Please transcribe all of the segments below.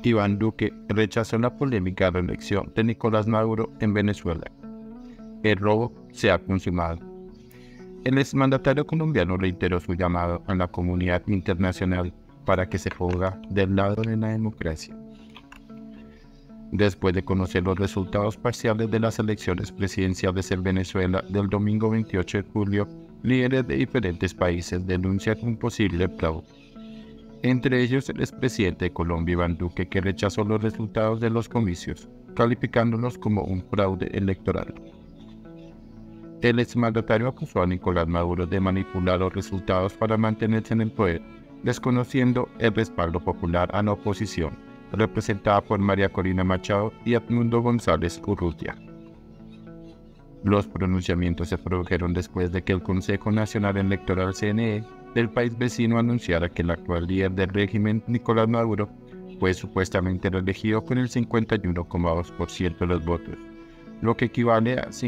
Iván Duque rechazó la polémica reelección de Nicolás Maduro en Venezuela. El robo se ha consumado. El exmandatario colombiano reiteró su llamado a la comunidad internacional para que se ponga del lado de la democracia. Después de conocer los resultados parciales de las elecciones presidenciales en Venezuela del domingo 28 de julio, líderes de diferentes países denuncian un posible fraude. Entre ellos el expresidente de Colombia, Iván Duque, que rechazó los resultados de los comicios, calificándolos como un fraude electoral. El exmandatario acusó a Nicolás Maduro de manipular los resultados para mantenerse en el poder, desconociendo el respaldo popular a la oposición, representada por María Corina Machado y Edmundo González Urrutia. Los pronunciamientos se produjeron después de que el Consejo Nacional Electoral CNE del país vecino anunciara que el actual líder del régimen, Nicolás Maduro, fue supuestamente reelegido con el 51,2% de los votos, lo que equivale a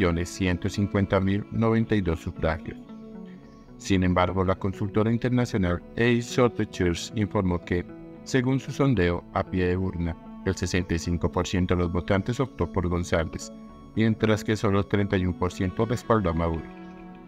5.150.092 sufragios. Sin embargo, la consultora internacional Ace Research informó que, según su sondeo a pie de urna, el 65% de los votantes optó por González, mientras que solo el 31% respaldó a Maduro.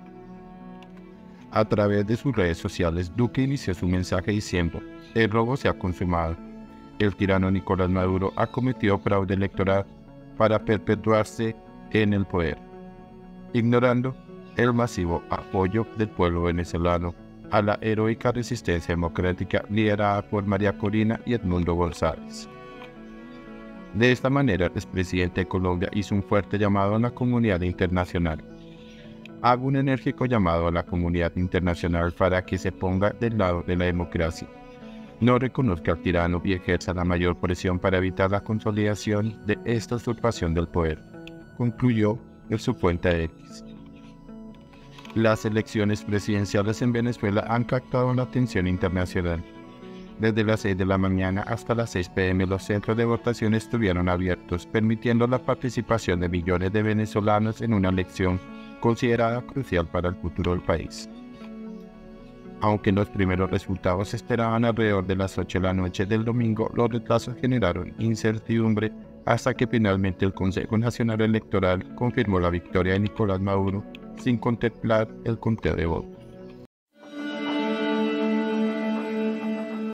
A través de sus redes sociales, Duque inició su mensaje diciendo: "El robo se ha consumado. El tirano Nicolás Maduro ha cometido fraude electoral para perpetuarse en el poder, ignorando el masivo apoyo del pueblo venezolano a la heroica resistencia democrática liderada por María Corina y Edmundo González". De esta manera, el expresidente de Colombia hizo un fuerte llamado a la comunidad internacional. Hago un enérgico llamado a la comunidad internacional para que se ponga del lado de la democracia, no reconozca al tirano y ejerza la mayor presión para evitar la consolidación de esta usurpación del poder, concluyó en su cuenta X. Las elecciones presidenciales en Venezuela han captado la atención internacional. Desde las 6 de la mañana hasta las 6 p.m. los centros de votación estuvieron abiertos, permitiendo la participación de millones de venezolanos en una elección considerada crucial para el futuro del país. Aunque los primeros resultados se esperaban alrededor de las 8 de la noche del domingo, los retrasos generaron incertidumbre hasta que finalmente el Consejo Nacional Electoral confirmó la victoria de Nicolás Maduro sin contemplar el conteo de votos.